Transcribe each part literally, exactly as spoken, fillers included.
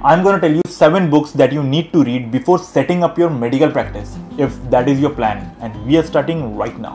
I'm going to tell you seven books that you need to read before setting up your medical practice, if that is your plan, and we are starting right now.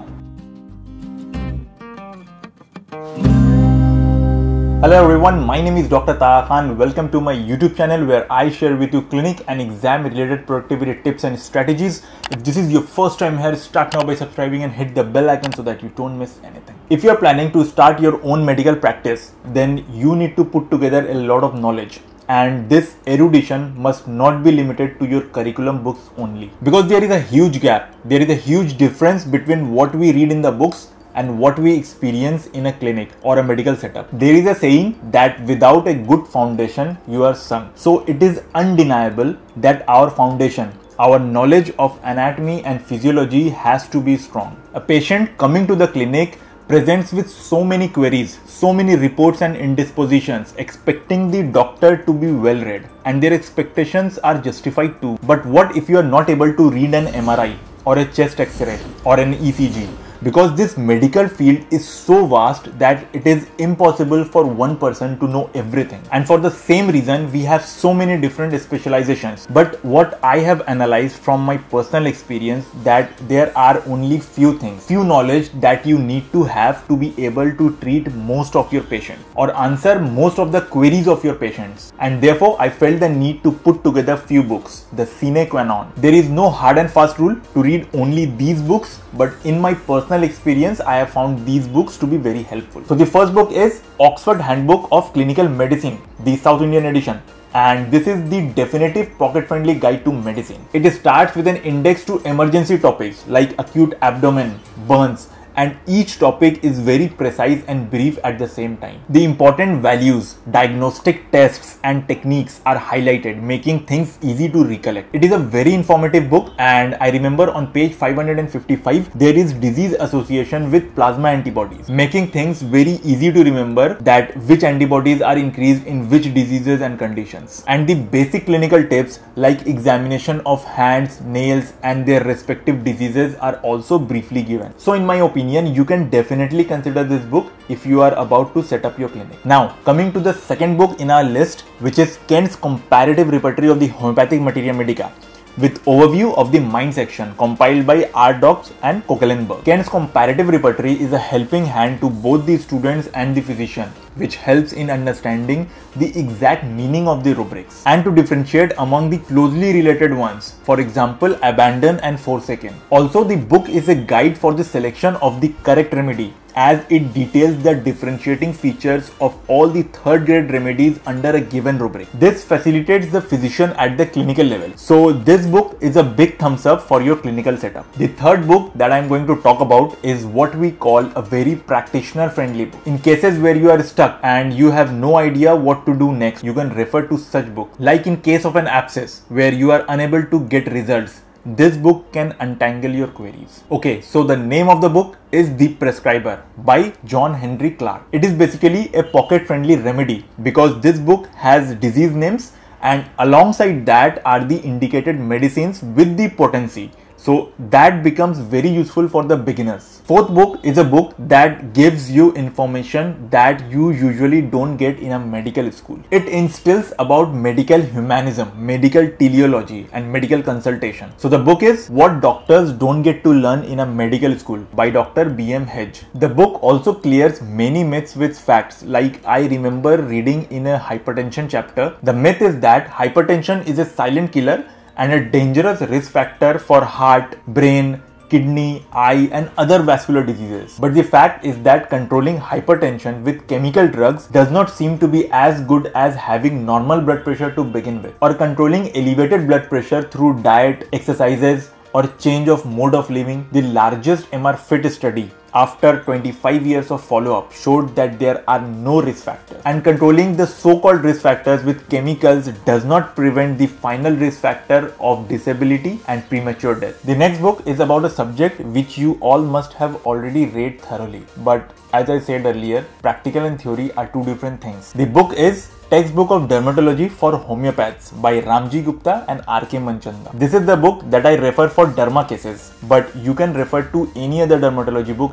Hello everyone, my name is Doctor Taha Khan. Welcome to my YouTube channel where I share with you clinic and exam related productivity tips and strategies. If this is your first time here, start now by subscribing and hit the bell icon so that you don't miss anything. If you are planning to start your own medical practice, then you need to put together a lot of knowledge. And this erudition must not be limited to your curriculum books only. Because there is a huge gap. There is a huge difference between what we read in the books and what we experience in a clinic or a medical setup. There is a saying that without a good foundation, you are sunk. So it is undeniable that our foundation, our knowledge of anatomy and physiology has to be strong. A patient coming to the clinic presents with so many queries, so many reports and indispositions, expecting the doctor to be well read. And their expectations are justified too. But what if you are not able to read an M R I or a chest X-ray or an E C G? Because this medical field is so vast that it is impossible for one person to know everything. And for the same reason, we have so many different specializations. But what I have analyzed from my personal experience, that there are only few things, few knowledge that you need to have to be able to treat most of your patients or answer most of the queries of your patients. And therefore, I felt the need to put together few books, the sine qua non. There is no hard and fast rule to read only these books, but in my personal experience, I have found these books to be very helpful. So the first book is Oxford Handbook of Clinical Medicine, the South Indian edition. And this is the definitive pocket-friendly guide to medicine. It starts with an index to emergency topics like acute abdomen, burns, and each topic is very precise and brief at the same time. The important values, diagnostic tests and techniques are highlighted, making things easy to recollect. It is a very informative book, and I remember on page five hundred fifty-five there is disease association with plasma antibodies, making things very easy to remember that which antibodies are increased in which diseases and conditions. And the basic clinical tips like examination of hands, nails and their respective diseases are also briefly given. So in my opinion, you can definitely consider this book if you are about to set up your clinic. Now, coming to the second book in our list, which is Kent's Comparative Repertory of the Homeopathic Materia Medica, with overview of the mind section, compiled by R. Dox and Kokelenberg. Kent's Comparative Repertory is a helping hand to both the students and the physician, which helps in understanding the exact meaning of the rubrics and to differentiate among the closely related ones, for example, abandon and forsaken. Also, the book is a guide for the selection of the correct remedy, as it details the differentiating features of all the third grade remedies under a given rubric. This facilitates the physician at the clinical level. So this book is a big thumbs up for your clinical setup. The third book that I am going to talk about is what we call a very practitioner friendly book. In cases where you are stuck and you have no idea what to do next, you can refer to such book. Like in case of an abscess where you are unable to get results, this book can untangle your queries. Okay, so the name of the book is The Prescriber by John Henry Clark. It is basically a pocket-friendly remedy because this book has disease names and alongside that are the indicated medicines with the potency. So that becomes very useful for the beginners. Fourth book is a book that gives you information that you usually don't get in a medical school. It instills about medical humanism, medical teleology and medical consultation. So the book is What Doctors Don't Get to Learn in a Medical School by Doctor B M Hedge. The book also clears many myths with facts. Like I remember reading in a hypertension chapter, the myth is that hypertension is a silent killer and a dangerous risk factor for heart, brain, kidney, eye and other vascular diseases. But the fact is that controlling hypertension with chemical drugs does not seem to be as good as having normal blood pressure to begin with, or controlling elevated blood pressure through diet, exercises or change of mode of living. The largest M R Fit study after twenty-five years of follow-up showed that there are no risk factors, and controlling the so-called risk factors with chemicals does not prevent the final risk factor of disability and premature death. The next book is about a subject which you all must have already read thoroughly, but as I said earlier, practical and theory are two different things. The book is Textbook of Dermatology for Homeopaths by Ramji Gupta and R K Manchanda. This is the book that I refer for derma cases, but you can refer to any other dermatology book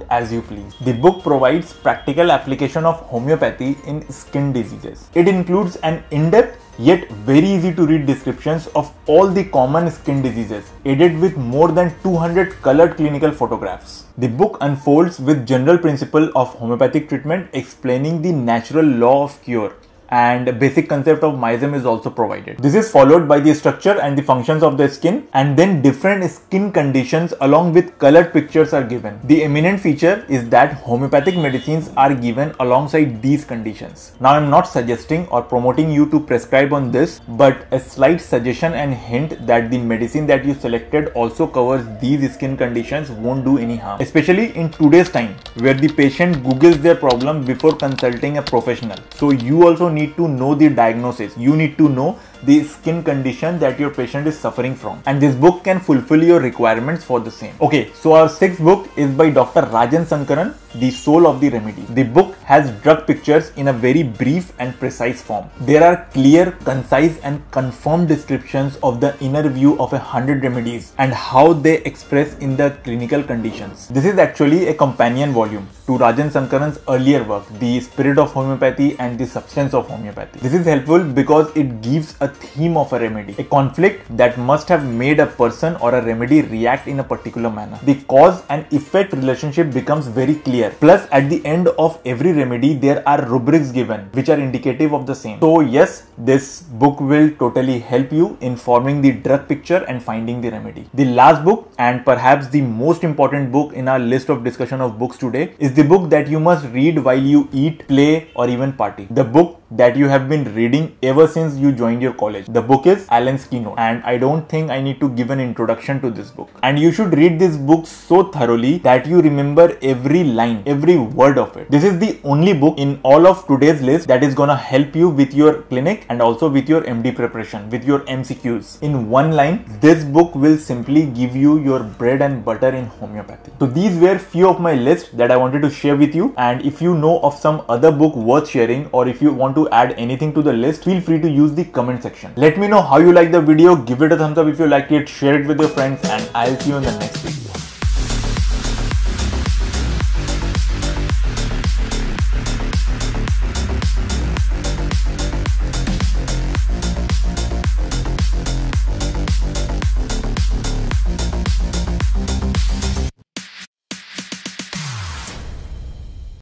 out as you please. The book provides practical application of homeopathy in skin diseases. It includes an in-depth yet very easy to read descriptions of all the common skin diseases, aided with more than two hundred colored clinical photographs. The book unfolds with general principle of homeopathic treatment, explaining the natural law of cure, and basic concept of myzem is also provided. This is followed by the structure and the functions of the skin, and then different skin conditions along with colored pictures are given. The eminent feature is that homeopathic medicines are given alongside these conditions. Now, I am not suggesting or promoting you to prescribe on this, but a slight suggestion and hint that the medicine that you selected also covers these skin conditions won't do any harm, especially in today's time where the patient googles their problem before consulting a professional. So you also need to know the diagnosis. You need to know the skin condition that your patient is suffering from, and this book can fulfill your requirements for the same. Okay, so our sixth book is by Doctor Rajan Sankaran, The Soul of the Remedy. The book has drug pictures in a very brief and precise form. There are clear, concise and confirmed descriptions of the inner view of a hundred remedies and how they express in the clinical conditions. This is actually a companion volume to Rajan Sankaran's earlier work, The Spirit of Homeopathy and the Substance of Homeopathy. This is helpful because it gives a theme of a remedy, a conflict that must have made a person or a remedy react in a particular manner. The cause and effect relationship becomes very clear. Plus, at the end of every remedy, there are rubrics given which are indicative of the same. So yes, this book will totally help you in forming the drug picture and finding the remedy. The last book, and perhaps the most important book in our list of discussion of books today, is the book that you must read while you eat, play or even party. The book that you have been reading ever since you joined your college. The book is Allen's Keynote, and I don't think I need to give an introduction to this book. And you should read this book so thoroughly that you remember every line, every word of it. This is the only book in all of today's list that is gonna help you with your clinic and also with your M D preparation, with your M C Qs. In one line, this book will simply give you your bread and butter in homeopathy. So these were few of my list that I wanted to share with you, and if you know of some other book worth sharing, or if you want to add anything to the list, feel free to use the comment section. Let me know how you like the video, give it a thumbs up if you liked it, share it with your friends, and I'll see you in the next video.